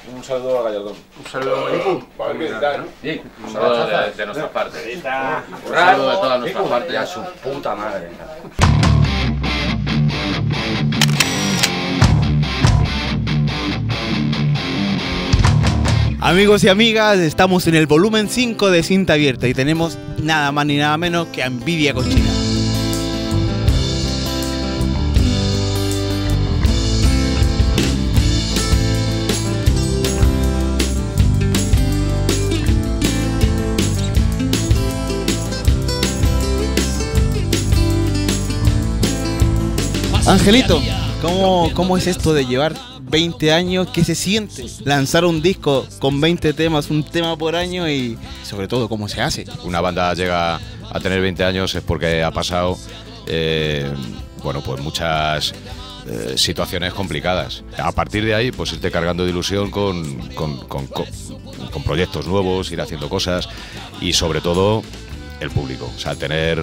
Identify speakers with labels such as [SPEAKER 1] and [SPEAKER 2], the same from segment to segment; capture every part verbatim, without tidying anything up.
[SPEAKER 1] Un saludo a Gallardón.
[SPEAKER 2] Un saludo a Maricu.
[SPEAKER 1] A ver qué tal, ¿no?
[SPEAKER 3] Sí, un saludo de, de nuestra parte. Un saludo de toda nuestra parte a su puta madre.
[SPEAKER 4] Amigos y amigas, estamos en el volumen cinco de Cinta Abierta y tenemos nada más ni nada menos que a Envidia Cochina. Angelito, ¿cómo, ¿cómo es esto de llevar veinte años? ¿Qué se siente lanzar un disco con veinte temas, un tema por año y sobre todo cómo se hace?
[SPEAKER 5] Una banda llega a tener veinte años es porque ha pasado eh, bueno, pues muchas eh, situaciones complicadas. A partir de ahí, pues irte cargando de ilusión con, con, con, con, con proyectos nuevos, ir haciendo cosas y sobre todo el público. O sea, tener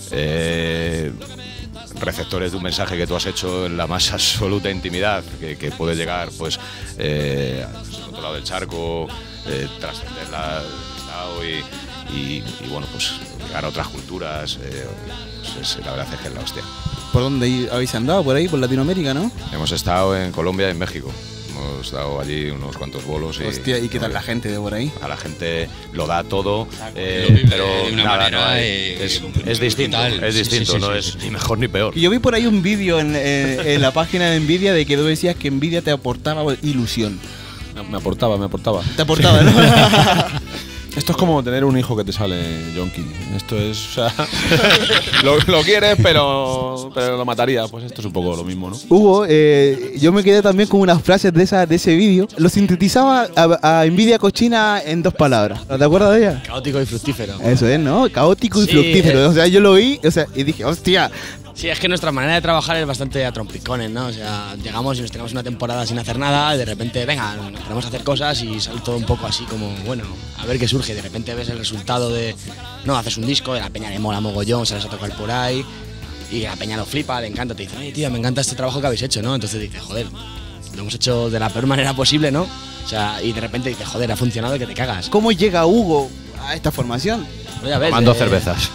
[SPEAKER 5] eh, receptores de un mensaje que tú has hecho en la más absoluta intimidad, que, que puede llegar pues eh, al otro lado del charco, eh, trascender la, el estado y, y, y bueno, pues llegar a otras culturas, eh, pues es, la verdad es que es la hostia.
[SPEAKER 4] ¿Por dónde habéis andado? Por ahí, por Latinoamérica, ¿no?
[SPEAKER 5] Hemos estado en Colombia y en México. Hemos dado allí unos cuantos bolos. Y,
[SPEAKER 4] hostia, ¿y qué tal la gente de por ahí?
[SPEAKER 5] A la gente lo da todo, eh,
[SPEAKER 6] lo vive
[SPEAKER 5] pero
[SPEAKER 6] de una
[SPEAKER 5] nada,
[SPEAKER 6] manera,
[SPEAKER 5] no hay,
[SPEAKER 6] eh,
[SPEAKER 5] es, es distinto,
[SPEAKER 6] brutal.
[SPEAKER 5] es distinto,
[SPEAKER 6] Sí, sí, sí,
[SPEAKER 5] no
[SPEAKER 6] sí,
[SPEAKER 5] es
[SPEAKER 6] sí.
[SPEAKER 5] ni mejor ni peor.
[SPEAKER 4] Y yo vi por ahí un vídeo en, en, en la página de Envidia de que tú decías que Envidia te aportaba ilusión.
[SPEAKER 1] Me aportaba, me aportaba.
[SPEAKER 4] Te aportaba, ¿no?
[SPEAKER 1] Esto es como tener un hijo que te sale yonki. Esto es, o sea, lo, lo quieres, pero, pero lo mataría. Pues esto es un poco lo mismo, ¿no?
[SPEAKER 4] Hugo, eh, yo me quedé también con unas frases de, esa, de ese vídeo. Lo sintetizaba a, a Envidia Cochina en dos palabras. ¿Te acuerdas de ella?
[SPEAKER 2] Caótico y fructífero.
[SPEAKER 4] Eso es, ¿no? Caótico y
[SPEAKER 2] Sí,
[SPEAKER 4] fructífero.
[SPEAKER 2] eh.
[SPEAKER 4] O sea, yo lo vi, o sea, y dije, hostia.
[SPEAKER 2] Sí, es que nuestra manera de trabajar es bastante a trompicones, ¿no? O sea, llegamos y nos tenemos una temporada sin hacer nada y de repente, venga, nos ponemos a hacer cosas y sale todo un poco así como, bueno, a ver qué surge. De repente ves el resultado de, no, haces un disco, de la peña le mola mogollón, sales a tocar por ahí y la peña lo flipa, le encanta, te dice, oye, tío, me encanta este trabajo que habéis hecho, ¿no? Entonces dices, joder, lo hemos hecho de la peor manera posible, ¿no? O sea, y de repente dices, joder, ha funcionado que te cagas.
[SPEAKER 4] ¿Cómo llega Hugo a esta formación?
[SPEAKER 2] Oye, a ver,
[SPEAKER 5] Tomando
[SPEAKER 2] de-
[SPEAKER 5] cervezas.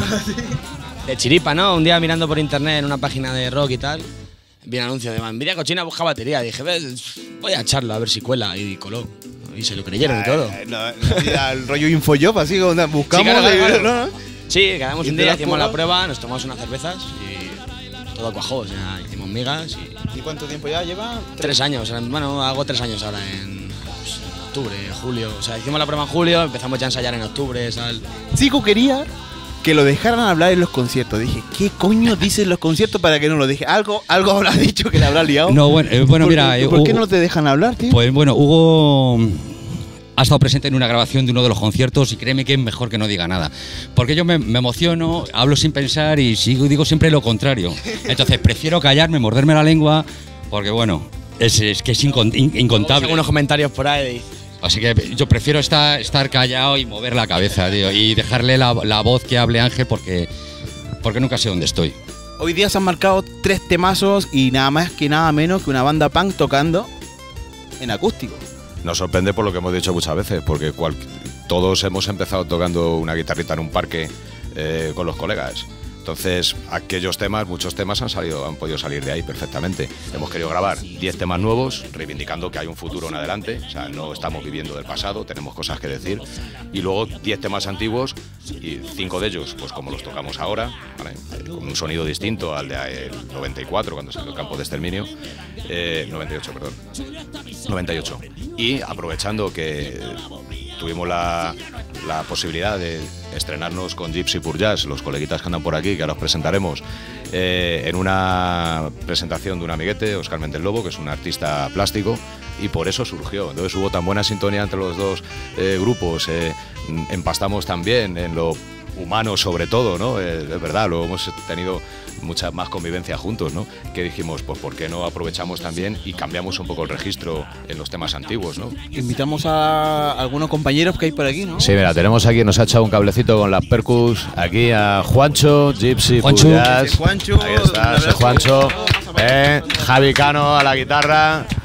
[SPEAKER 2] De chiripa, ¿no? Un día mirando por internet en una página de rock y tal, vi un anuncio de Envidia Cochina busca batería. Dije, ves, voy a echarlo a ver si cuela. Y coló. Y se lo creyeron y todo.
[SPEAKER 4] Eh, no, no, el rollo Infojob, así como buscamos.
[SPEAKER 2] Sí, claro, claro,
[SPEAKER 4] y-
[SPEAKER 2] claro.
[SPEAKER 4] ¿no?
[SPEAKER 2] Sí, quedamos
[SPEAKER 4] ¿Y
[SPEAKER 2] un
[SPEAKER 4] te
[SPEAKER 2] día,
[SPEAKER 4] las
[SPEAKER 2] hicimos la
[SPEAKER 4] curras?
[SPEAKER 2] prueba, nos tomamos unas cervezas y todo cuajó. O sea, hicimos migas y
[SPEAKER 4] ¿Y cuánto tiempo ya lleva?
[SPEAKER 2] tres años. Bueno, hago tres años ahora en, pues, en octubre, julio. O sea, hicimos la prueba en julio, empezamos ya a ensayar en octubre, tal.
[SPEAKER 4] Chico quería que lo dejaran hablar en los conciertos. Dije, ¿qué coño dicen los conciertos para que no lo deje? Algo, algo habrá dicho que le habrá liado.
[SPEAKER 6] No, bueno, eh, bueno
[SPEAKER 4] ¿Por,
[SPEAKER 6] mira, eh,
[SPEAKER 4] ¿por qué
[SPEAKER 6] Hugo-
[SPEAKER 4] no te dejan hablar, tío?
[SPEAKER 6] Pues bueno, Hugo ha estado presente en una grabación de uno de los conciertos y créeme que es mejor que no diga nada. Porque yo me, me emociono, hablo sin pensar y sigo, digo siempre lo contrario. Entonces prefiero callarme, morderme la lengua, porque bueno, es, es que es incon- in- incontable.
[SPEAKER 2] Algunos comentarios por ahí.
[SPEAKER 6] Así que yo prefiero estar, estar callado y mover la cabeza, tío, y dejarle la, la voz que hable Ángel porque, porque nunca sé dónde estoy.
[SPEAKER 4] Hoy día se han marcado tres temazos y nada más que nada menos que una banda punk tocando en acústico.
[SPEAKER 5] Nos sorprende por lo que hemos dicho muchas veces, porque cual- todos hemos empezado tocando una guitarrita en un parque eh, con los colegas. Entonces, aquellos temas, muchos temas han salido, han podido salir de ahí perfectamente. Hemos querido grabar diez temas nuevos, reivindicando que hay un futuro en adelante. O sea, no estamos viviendo del pasado, tenemos cosas que decir. Y luego diez temas antiguos, y cinco de ellos, pues como los tocamos ahora, ¿vale? Con un sonido distinto al del noventa y cuatro, cuando salió el Campo de Exterminio. Eh, noventa y ocho, perdón. noventa y ocho. Y aprovechando que tuvimos la, la posibilidad de estrenarnos con Gypsy Pur Jazz, los coleguitas que andan por aquí, que ahora os presentaremos, eh, en una presentación de un amiguete, Óscar Méndez Lobo, que es un artista plástico, y por eso surgió. Entonces hubo tan buena sintonía entre los dos eh, grupos, eh, empastamos también en lo humano sobre todo, ¿no? Eh, es verdad, luego hemos tenido mucha más convivencia juntos, ¿no? Que dijimos, pues ¿por qué no aprovechamos también y cambiamos un poco el registro en los temas antiguos, ¿no?
[SPEAKER 4] Invitamos a algunos compañeros que hay por aquí, ¿no?
[SPEAKER 5] Sí, mira, tenemos aquí, nos ha echado un cablecito con las percus, aquí a Juancho, Gypsy
[SPEAKER 6] Juancho.
[SPEAKER 5] Pur Jazz.
[SPEAKER 4] Ese Juancho,
[SPEAKER 5] Ahí está, ese
[SPEAKER 4] un abrazo.
[SPEAKER 5] Juancho. Eh, Javi Cano a la guitarra.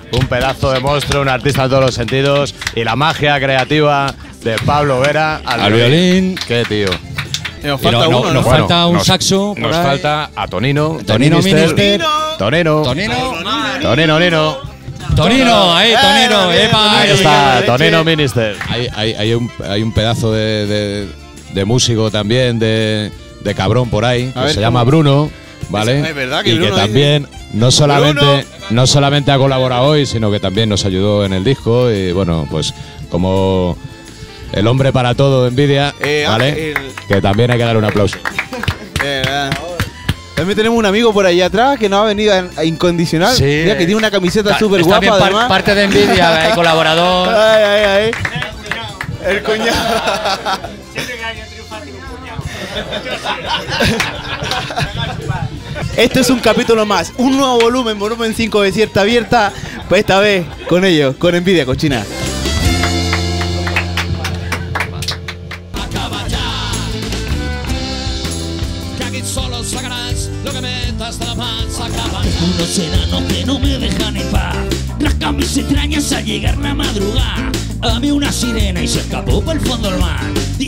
[SPEAKER 7] un pedazo de monstruo, un artista en todos los sentidos y la magia creativa de Pablo Vera al,
[SPEAKER 6] Al violín.
[SPEAKER 7] Qué tío.
[SPEAKER 4] Nos
[SPEAKER 6] Y
[SPEAKER 4] falta
[SPEAKER 6] no- no-
[SPEAKER 4] uno,
[SPEAKER 6] nos
[SPEAKER 4] ¿no?
[SPEAKER 6] falta un
[SPEAKER 7] nos-
[SPEAKER 6] saxo. por
[SPEAKER 7] Nos
[SPEAKER 6] ahí.
[SPEAKER 7] falta a Tonino. de
[SPEAKER 6] Tonino Minister.
[SPEAKER 7] Tonino.
[SPEAKER 6] Tonino.
[SPEAKER 7] Tonino, Nino.
[SPEAKER 6] Tonino, ahí, Tonino.
[SPEAKER 4] bien,
[SPEAKER 6] Epa,
[SPEAKER 7] Ahí
[SPEAKER 6] ahí.
[SPEAKER 7] está,
[SPEAKER 4] leche.
[SPEAKER 7] Tonino Minister.
[SPEAKER 5] Hay, hay, hay, un, hay un pedazo de, de, de músico también, de, de cabrón por ahí,
[SPEAKER 4] A
[SPEAKER 5] que
[SPEAKER 4] ver,
[SPEAKER 5] se llama
[SPEAKER 4] ¿cómo?
[SPEAKER 5] Bruno, ¿vale?
[SPEAKER 4] Es verdad que
[SPEAKER 5] y
[SPEAKER 4] Bruno
[SPEAKER 5] que también no solamente, no solamente ha colaborado hoy, sino que también nos ayudó en el disco. Y bueno, pues como el hombre para todo de Nvidia,
[SPEAKER 4] Eh,
[SPEAKER 5] ¿vale?
[SPEAKER 4] Ángel.
[SPEAKER 5] Que también hay que darle un aplauso.
[SPEAKER 4] Eh, verdad. También tenemos un amigo por allá atrás que nos ha venido a, a incondicional.
[SPEAKER 6] Sí.
[SPEAKER 4] Mira que tiene una camiseta
[SPEAKER 6] Está-
[SPEAKER 4] súper
[SPEAKER 6] está
[SPEAKER 4] guapa
[SPEAKER 6] bien par-
[SPEAKER 4] además.
[SPEAKER 6] parte de Nvidia, eh, colaborador.
[SPEAKER 4] Ay, ay, ay. El cuñado. Esto es un capítulo más, un nuevo volumen, volumen cinco de Cierta Abierta, pues esta vez con ellos, con Nvidia Cochina.
[SPEAKER 8] Unos enanos que no me dejan en paz, rascan mis entrañas al llegar la madrugada. A mí una sirena y se escapó por el fondo del mar.